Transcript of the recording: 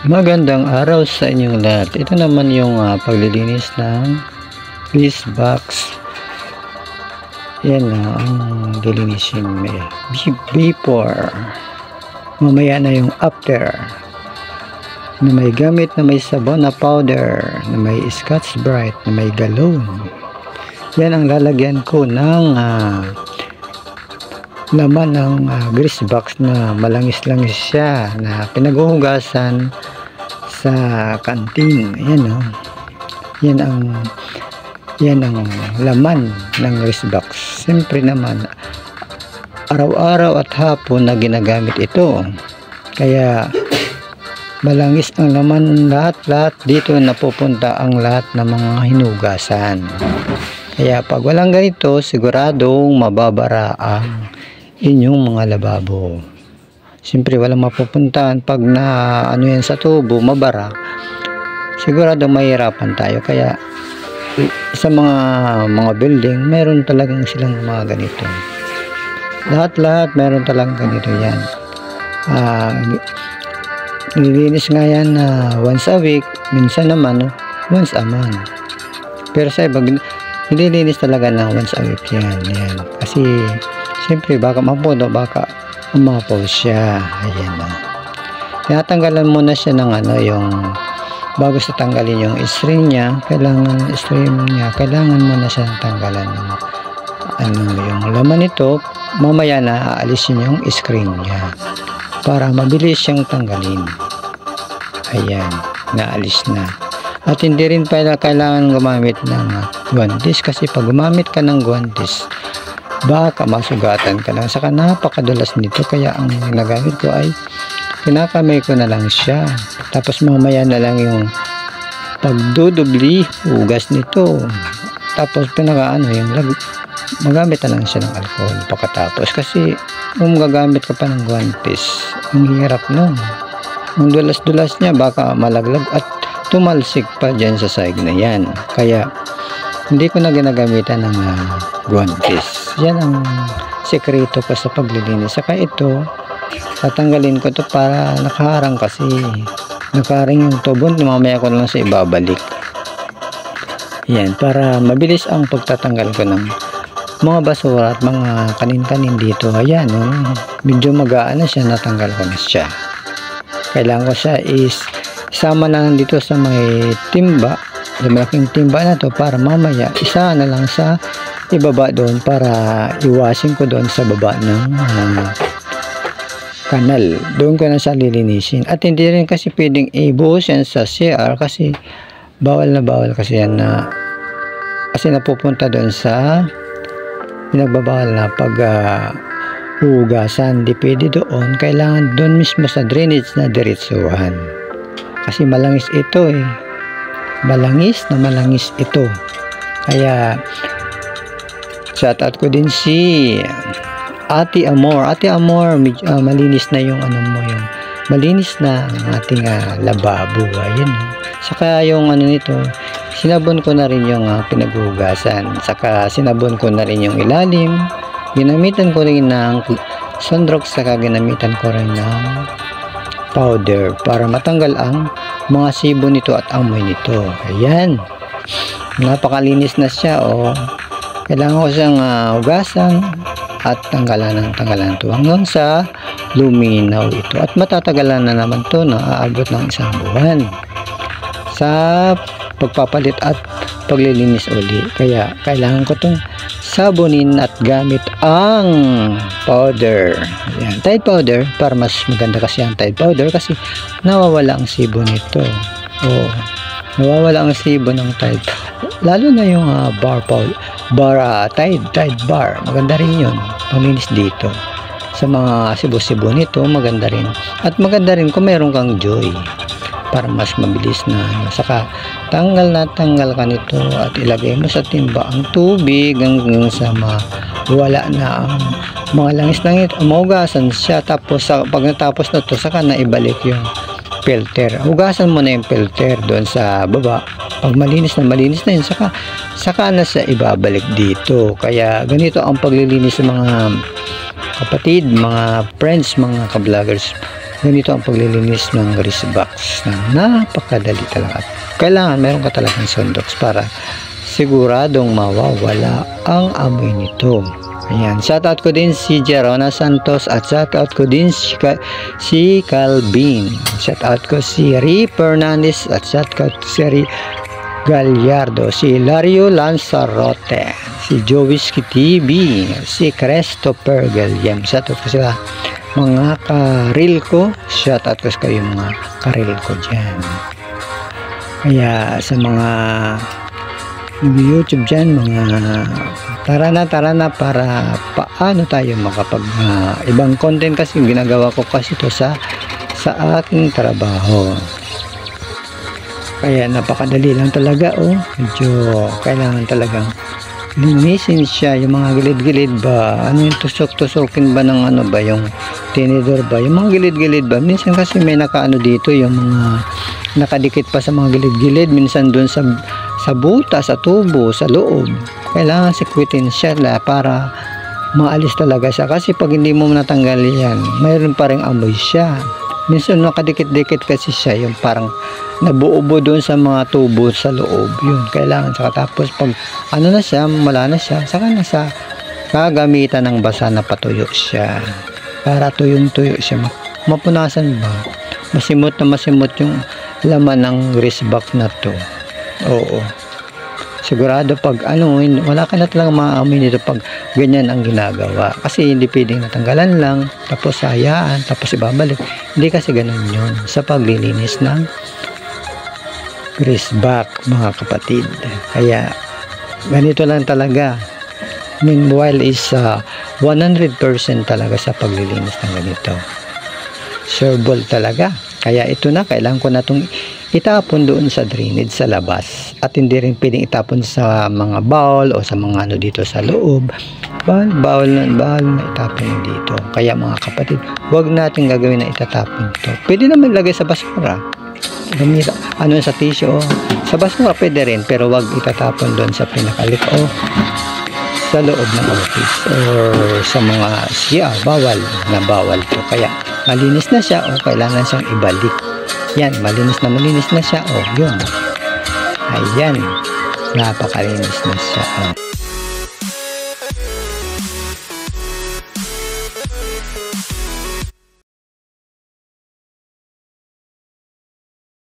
Magandang araw sa inyong lahat. Ito naman yung paglilinis ng grease box. Yan na ang lilinisin. May before, mamaya na yung after, na may gamit na may sabon na powder, na may Scotch Brite, na may galon. Yan ang lalagyan ko ng laman ng grease box na malangis-langis siya, na pinaghuhugasan sa kantin. Ayan o. Yan ang laman ng grease box. Siyempre naman, araw-araw at hapon na ginagamit ito. Kaya malangis ang laman, lahat dito napupunta ang lahat ng mga hinugasan. Kaya pag walang ganito, siguradong mababara ang inyong mga lababo. Siyempre walang mapupuntahan pag na yan sa tubo, mabara. Sigurado mahirapan tayo. Kaya sa mga building, meron talagang silang mga ganito. Lahat meron talagang ganito yan. Nililinis nga yan once a week, minsan naman once a month. Pero sa iba, nililinis talaga na once a week yan. Kasi siyempre baka mapuno, baka umapaw siya. Ayan o. Tinatanggalan muna siya ng yung bago sa tanggalin yung string niya, kailangan muna siya tanggalan ng yung laman nito. Mamaya na aalisin yung screen niya para mabilis siyang tanggalin. Ayan, naalis na. At hindi rin pala kailangan gumamit ng guantes, kasi pag gumamit ka ng guantes, baka masugatan ka lang. Saka napakadulas nito, kaya ang ginagamit ko ay kinakamay ko na lang siya. Tapos mamaya na lang yung pagdudubli, hugas nito. Tapos magamit na lang siya ng alcohol pagkatapos. Kasi kung gagamit ka pa ng guantes, ang hirap nun. Ang dulas-dulas niya, baka malaglag at tumalsik pa dyan sa sahig na yan. Kaya hindi ko na ginagamitan ng guantes. Yan ang sekreto ko sa paglilinis. Saka ito, tatanggalin ko to para nakaharang, kasi nakaharang yung tubo. Mamaya ko lang sa ibabalik. Yan, para mabilis ang pagtatanggal ko ng mga basura at mga kanin-kanin dito. Ayan, medyo magaan na siya, natanggal ko na siya. Kailangan ko siya isama na lang dito sa may timba, yung malaking timba na to, para mamaya isa na lang sa ibaba doon, para iwasin ko doon sa baba ng kanal. Doon ko na siya lilinisin. At hindi rin kasi pwedeng ibuhos yan sa CR, kasi bawal kasi yan na, kasi napupunta doon sa pinagbabawal na pag hugasan. Di pwede doon, kailangan doon mismo sa drainage na diretsuhan, kasi malangis ito malangis ito. Kaya shout out ko din si Ate Amor. Malinis na yung malinis na ang ating lababo. Ayun. Saka yung nito, sinabon ko na rin yung pinaghugasan. Saka sinabon ko na rin yung ilalim. Ginamitan ko rin ng Sunrox, saka ginamitan ko rin ng powder para matanggal ang mga sibo nito at amoy nito. Ayan. Napakalinis na siya. Kailangan ko siyang hugasan at tanggalan ito hanggang sa luminaw ito. At matatagalan na naman ito, na aabot ng 1 buwan sa pagpapalit at paglilinis uli. Kaya kailangan ko itong sabunin at gamit ang powder. Ayan, Tide powder, para mas maganda kasi ang Tide powder, kasi nawawala ang sibo nito. Nawawala ang sibo ng Tide, lalo na yung Tide bar. Maganda rin yun, panglinis dito sa mga sibo-sibo nito. Maganda rin, at maganda rin kung meron kang Joy, para mas mabilis na. Saka tanggal ka nito at ilagay mo sa timba ang tubig hanggang sa wala na ang mga langis-langis. Mahugasan siya, tapos pag natapos na to, saka na ibalik yung filter. Hugasan mo na yung filter doon sa baba. Pag malinis na yun, saka na sa ibabalik dito. Kaya ganito ang paglilinis sa mga kapatid, mga friends, mga ka-vloggers. ganito ang paglilinis ng grease box na napakadali talaga. Kailangan meron ka talagang Sundox para siguradong mawawala ang amoy nito. Ayan, shoutout ko din si Jerona Santos at shoutout ko din si Calvin. Shoutout ko si Ri Fernandez at shoutout si Ri Gallardo, si Lario Lanzarote, si Jowisky TV, si Christopher Galliam. Shoutout ko sa mga karil ko. Shoutout ko sa kayo mga karil ko dyan. Kaya sa mga YouTube dyan, mga tara na para paano tayo makapag ibang content, kasi ginagawa ko kasi ito sa aking trabaho. Kaya napakadali lang talaga, medyo kailangan talagang linisin siya, yung mga gilid-gilid ba, ano yung tusok-tusokin ba ng ano ba, yung tinidor ba, yung mga gilid-gilid ba, minsan kasi may nakaano dito, yung mga nakadikit pa sa mga gilid-gilid, minsan dun sa buta, sa tubo, sa loob. Kailangan sikwitin siya para maalis talaga siya, kasi pag hindi mo natanggal yan, mayroon pa rin amoy siya. Minsan nakadikit-dikit kasi siya, yung parang nabuubo doon sa mga tubo sa loob. Yun, kailangan. Saka tapos pag ano na siya, wala na siya, saka na sa kagamitan ng basa na patuyo siya. Para tuyong-tuyo siya. Mapunasan ba? Masimot na masimot yung laman ng grease box na to. Oo. Sigurado pag ano, wala ka na talagang maamoy nito pag ganyan ang ginagawa. Kasi hindi pwedeng natanggalan lang, tapos hayaan, tapos ibabalik. Hindi kasi ganun yun sa paglilinis ng grease box, mga kapatid. Kaya ganito lang talaga. Meanwhile is 100% talaga sa paglilinis ng ganito. Sureball talaga. Kaya ito na, kailangan ko na itong itapon doon sa drainage sa labas. At hindi rin pwedeng itapon sa mga bowl o sa mga ano dito sa loob. Bawal na itapon dito. Kaya mga kapatid, huwag natin gagawin na itatapon ito. Pwede naman ilagay sa basura. Gamit, ano sa tissue. Sa basura pwede rin, pero huwag itatapon doon sa pinakalit o sa loob ng office or sa mga siya. Bawal to. Kaya malinis na siya o kailangan siyang ibalik. Yan, malinis na siya o yun. Ayan, napakalinis na siya.